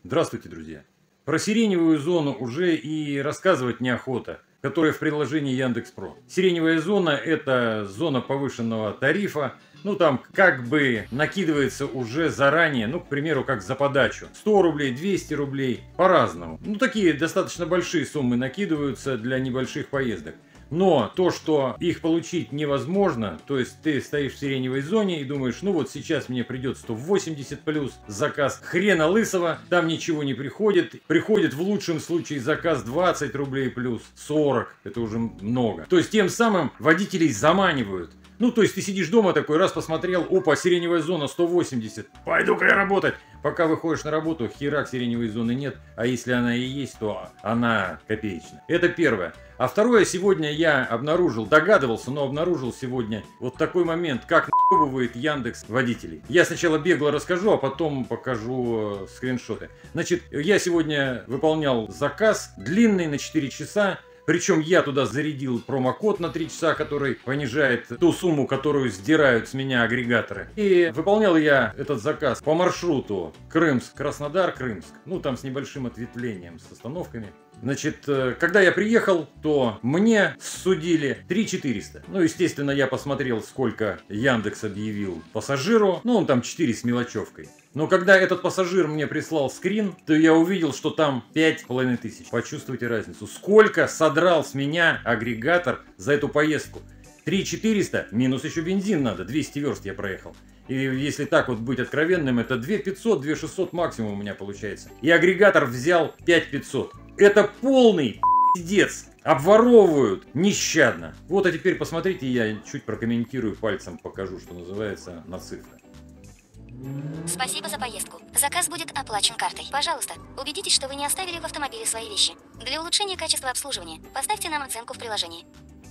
Здравствуйте, друзья! Про сиреневую зону уже и рассказывать неохота, которая в приложении Яндекс.Про. Сиреневая зона – это зона повышенного тарифа. Ну, там как бы накидывается уже заранее, ну, к примеру, как за подачу. 100 рублей, 200 рублей, по-разному. Ну, такие достаточно большие суммы накидываются для небольших поездок. Но то, что их получить невозможно, то есть ты стоишь в сиреневой зоне и думаешь, ну вот сейчас мне придет 180 плюс заказ, хрена лысого, там ничего не приходит. Приходит в лучшем случае заказ 20 рублей плюс, 40, это уже много. То есть тем самым водителей заманивают. Ну, то есть ты сидишь дома такой, раз посмотрел, опа, сиреневая зона 180, пойду-ка я работать. Пока выходишь на работу, херак, сиреневой зоны нет, а если она и есть, то она копеечная. Это первое. А второе, сегодня я обнаружил, догадывался, но обнаружил сегодня вот такой момент, как наебывает Яндекс водителей. Я сначала бегло расскажу, а потом покажу скриншоты. Значит, я сегодня выполнял заказ длинный на 4 часа. Причем я туда зарядил промокод на 3 часа, который понижает ту сумму, которую сдирают с меня агрегаторы. И выполнял я этот заказ по маршруту Крымск-Краснодар-Крымск. Ну, там с небольшим ответвлением, с остановками. Значит, когда я приехал, то мне судили 3400. Ну, естественно, я посмотрел, сколько Яндекс объявил пассажиру. Ну, он там 4 с мелочевкой. Но когда этот пассажир мне прислал скрин, то я увидел, что там 5500. Почувствуйте разницу. Сколько содрал с меня агрегатор за эту поездку? 3400 минус еще бензин надо. 200 верст я проехал. И если так вот быть откровенным, это 2500, 2600 максимум у меня получается. И агрегатор взял 5500. Это полный пиздец. Обворовывают нещадно. Вот, а теперь посмотрите, я чуть прокомментирую, пальцем покажу, что называется, на цифры. Спасибо за поездку. Заказ будет оплачен картой. Пожалуйста, убедитесь, что вы не оставили в автомобиле свои вещи. Для улучшения качества обслуживания поставьте нам оценку в приложении.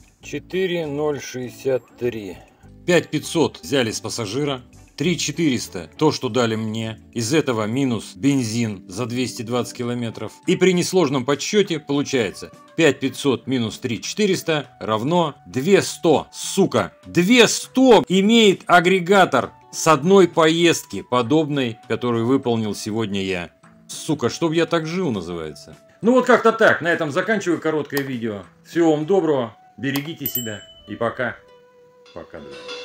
4063. 5500 взяли с пассажира. 3400 то, что дали мне. Из этого минус бензин за 220 километров. И при несложном подсчете получается 5500 минус 3400 равно 200. Сука, 200 имеет агрегатор с одной поездки, подобной, которую выполнил сегодня я. Сука, чтоб я так жил, называется. Ну вот как-то так. На этом заканчиваю короткое видео. Всего вам доброго, берегите себя и пока. Пока, друзья.